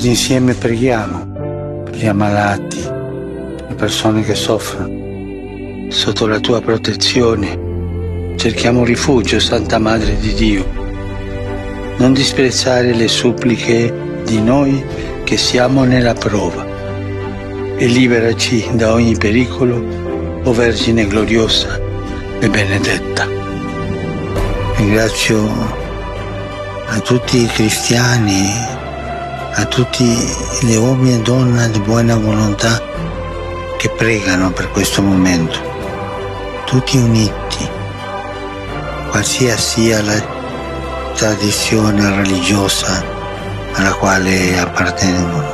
Tutti insieme preghiamo per gli ammalati, per le persone che soffrono. Sotto la tua protezione cerchiamo rifugio, Santa Madre di Dio. Non disprezzare le suppliche di noi che siamo nella prova e liberaci da ogni pericolo, o Vergine gloriosa e benedetta. Ringrazio a tutti i cristiani, a tutti gli uomini e donne di buona volontà che pregano per questo momento, tutti uniti, qualsiasi sia la tradizione religiosa alla quale appartengono.